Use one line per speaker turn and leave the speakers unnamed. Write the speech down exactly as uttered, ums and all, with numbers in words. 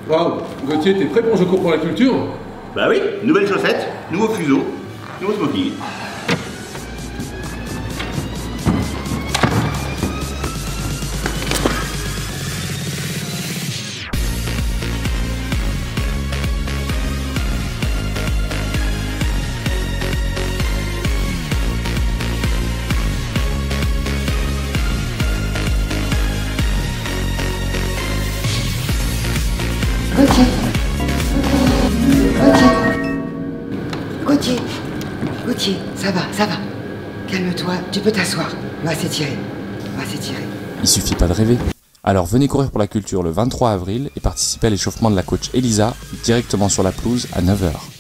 Waouh, Gauthier, t'es prêt pour Je cours pour la culture?
Bah oui, nouvelles chaussettes, nouveau fuseau, nouveau smoking.
Gauthier. Gauthier. Gauthier. Gauthier, ça va, ça va. Calme-toi, tu peux t'asseoir. On va s'étirer. On va s'étirer.
Il suffit pas de rêver. Alors venez courir pour la culture le vingt-trois avril et participez à l'échauffement de la coach Elisa directement sur la pelouse à neuf heures.